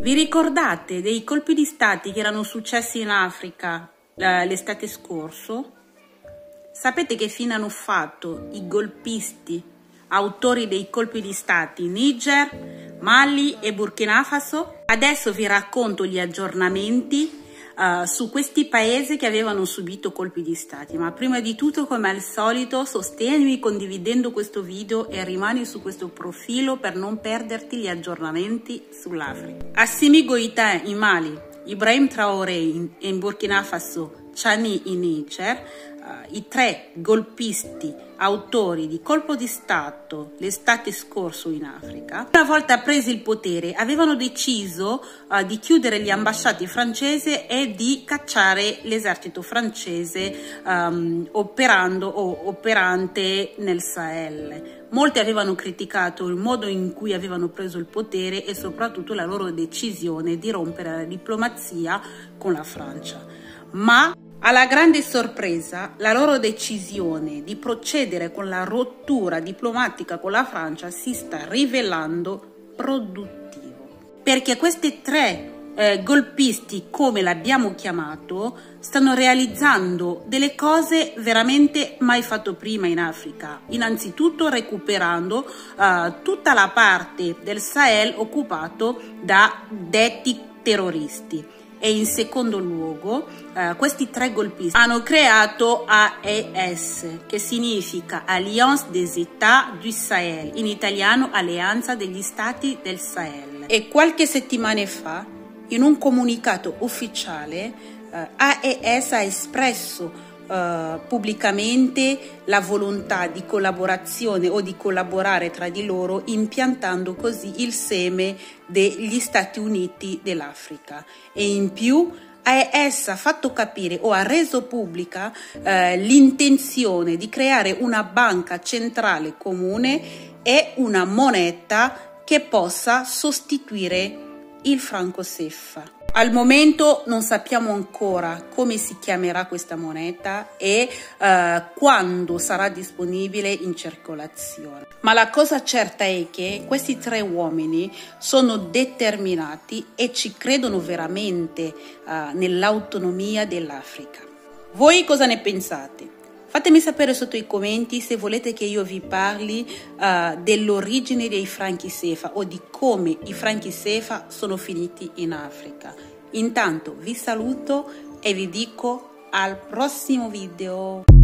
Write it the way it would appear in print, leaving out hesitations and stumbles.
Vi ricordate dei colpi di stati che erano successi in Africa l'estate scorso? Sapete che fine hanno fatto i golpisti, autori dei colpi di stati Niger, Mali e Burkina Faso? Adesso vi racconto gli aggiornamenti su questi paesi che avevano subito colpi di stati, ma prima di tutto, come al solito, sostienimi condividendo questo video e rimani su questo profilo per non perderti gli aggiornamenti sull'Africa. Assimi Goïta in Mali, Ibrahim Traoré in Burkina Faso, Chani in Niger, i tre golpisti autori di colpo di stato l'estate scorso in Africa, una volta presi il potere, avevano deciso di chiudere gli ambasciati francesi e di cacciare l'esercito francese operante nel Sahel. Molti avevano criticato il modo in cui avevano preso il potere e soprattutto la loro decisione di rompere la diplomazia con la Francia. Ma alla grande sorpresa, la loro decisione di procedere con la rottura diplomatica con la Francia si sta rivelando produttivo. Perché questi tre golpisti, come l'abbiamo chiamato, stanno realizzando delle cose veramente mai fatto prima in Africa. Innanzitutto recuperando tutta la parte del Sahel occupato da detti terroristi. E in secondo luogo questi tre golpisti hanno creato AES, che significa Alliance des États du Sahel, in italiano Alleanza degli Stati del Sahel. E qualche settimana fa, in un comunicato ufficiale, AES ha espresso pubblicamente la volontà di collaborazione o di collaborare tra di loro, impiantando così il seme degli Stati Uniti dell'Africa. E in più AES ha fatto capire o ha reso pubblica l'intenzione di creare una banca centrale comune e una moneta che possa sostituire il franco CFA. Al momento non sappiamo ancora come si chiamerà questa moneta e quando sarà disponibile in circolazione. Ma la cosa certa è che questi tre uomini sono determinati e ci credono veramente nell'autonomia dell'Africa. Voi cosa ne pensate? Fatemi sapere sotto i commenti se volete che io vi parli dell'origine dei franchi CFA o di come i franchi CFA sono finiti in Africa. Intanto vi saluto e vi dico al prossimo video.